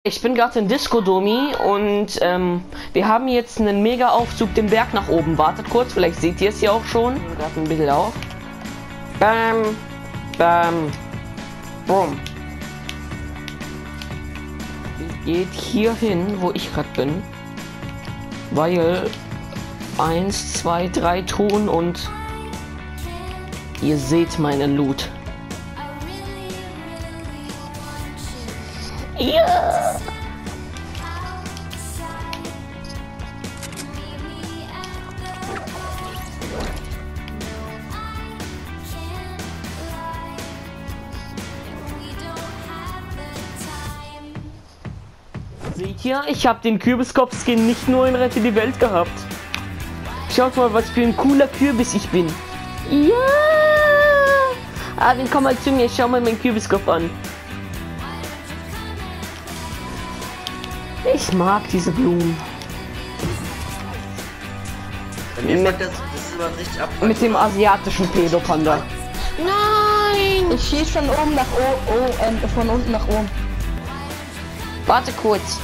Ich bin gerade in Disco Domi und wir haben jetzt einen mega Aufzug den Berg nach oben. Wartet kurz, vielleicht seht ihr es ja auch schon. Gerade ein bisschen auf. Bam, bam, boom. Geht hier hin, wo ich gerade bin, weil 1, 2, 3 Truhen und ihr seht meinen Loot. Ja. Seht ihr, ich habe den Kürbiskopf-Skin nicht nur in Rette die Welt gehabt. Schaut mal, was für ein cooler Kürbis ich bin. Ja! Arvin, komm mal zu mir, schau mal meinen Kürbiskopf an. Ich mag diese Blumen. Mit dem asiatischen Pedopanda. Nein! Ich schieße von oben nach oben, von unten nach oben. Warte kurz.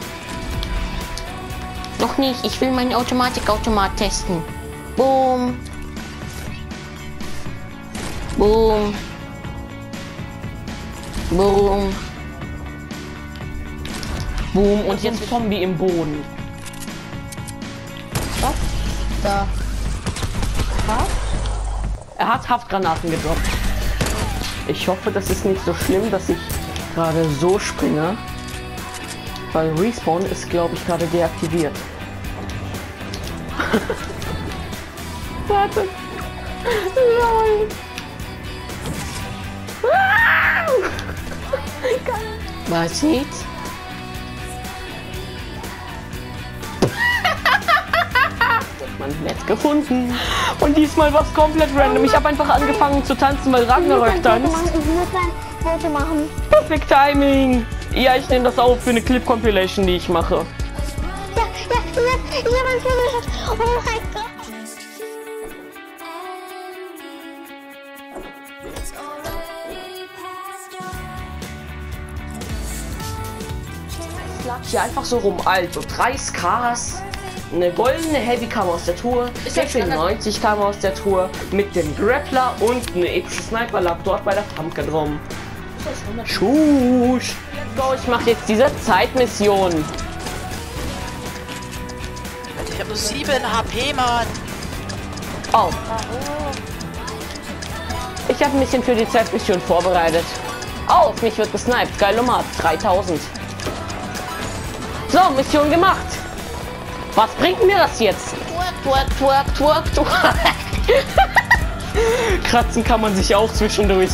Noch nicht, ich will meinen Automatikautomat testen. Boom. Boom. Boom. Boom. Und jetzt Zombie im Boden. Was? Da. Was? Er hat Haftgranaten gedroppt. Ich hoffe, das ist nicht so schlimm, dass ich gerade so springe. Weil Respawn ist, glaube ich, gerade deaktiviert. Warte. Lol. Was sieht? Man hat gefunden. Und diesmal war es komplett random. Ich habe einfach angefangen zu tanzen, weil Ragnarök tanzt. Ich muss ein Foto machen. Perfect Timing. Ja, ich nehme das auf für eine Clip-Compilation, die ich mache. Ja, ich habe ein Foto gemacht. Oh mein Gott. Ich lag hier einfach so rum, also 3 Scars, eine goldene Heavy-Kammer aus der Tour, 96 Kammer aus der Tour, mit dem Grappler und eine epische Sniper lag dort bei der Pumpkin rum. Schusch! So, ich mache jetzt diese Zeitmission. Ich habe nur 7 HP, Mann. Oh. Ich habe ein bisschen für die Zeitmission vorbereitet. Oh, auf mich wird gesniped. Geilomat, 3000. So, Mission gemacht. Was bringt mir das jetzt? Twerk. Kratzen kann man sich auch zwischendurch.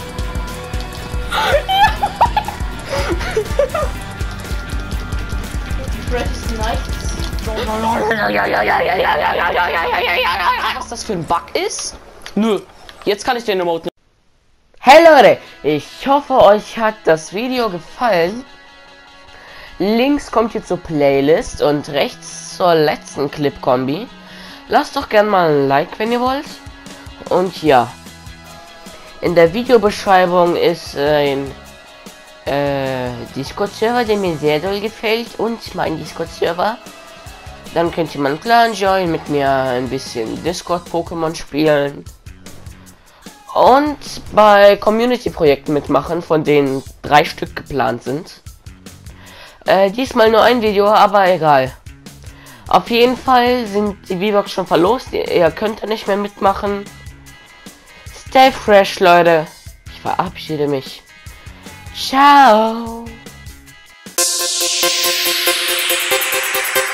Was das für ein Bug ist? Nö, jetzt kann ich den Emote. Hey Leute, ich hoffe euch hat das Video gefallen. Links kommt ihr zur Playlist und rechts zur letzten Clip-Kombi. Lasst doch gerne mal ein Like, wenn ihr wollt. Und ja, in der Videobeschreibung ist ein Discord-Server, der mir sehr doll gefällt, und mein Discord-Server. Dann könnt ihr mal einen Clan joinen, mit mir ein bisschen Discord-Pokémon spielen und bei Community-Projekten mitmachen, von denen 3 Stück geplant sind. Diesmal nur ein Video, aber egal. Auf jeden Fall sind die V-Bucks schon verlost, ihr könnt da nicht mehr mitmachen. Stay fresh, Leute. Ich verabschiede mich. Ciao.